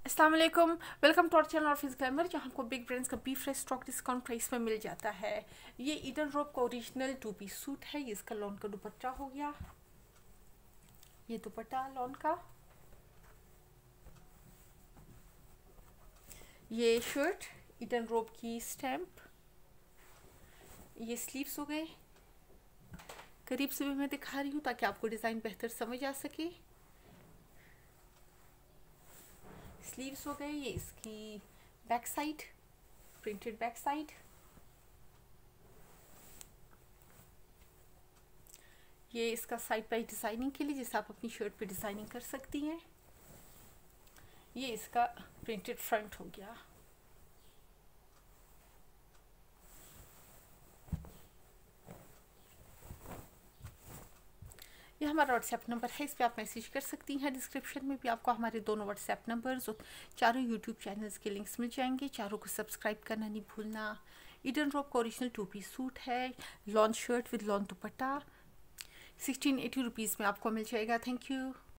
अस्सलाम वालेकुम, welcome to our channel office glamour, जहाँ आपको बिग ब्रांड्स का बी फ्रेश स्टॉक डिस्काउंट प्राइस में मिल जाता है। ये ईडन रोब का ओरिजिनल 2 पीस सूट है। ये इसका लॉन का दुपट्टा हो गया। ये दुपट्टा लॉन का। ये शर्ट ईडन रोब की स्टैम्प। ये स्लीव्स हो गए। करीब से भी मैं दिखा रही हूँ ताकि आपको डिज़ाइन बेहतर समझ आ सके। स्लीव्स हो गए। ये इसकी back side, printed back side. ये इसका साइड बाई डिज़ाइनिंग के लिए, जैसे आप अपनी शर्ट पे डिज़ाइनिंग कर सकती हैं। ये इसका प्रिंटेड फ्रंट हो गया। ये हमारा व्हाट्सएप नंबर है, इस पर आप मैसेज कर सकती हैं। डिस्क्रिप्शन में भी आपको हमारे दोनों व्हाट्सएप नंबर्स और चारों यूट्यूब चैनल्स के लिंक्स मिल जाएंगे। चारों को सब्सक्राइब करना नहीं भूलना। ईडन रोब का ओरिजिनल 2 पीस सूट है। Lawn shirt with lawn dupatta 1680 rupees में आपको मिल जाएगा। Thank you.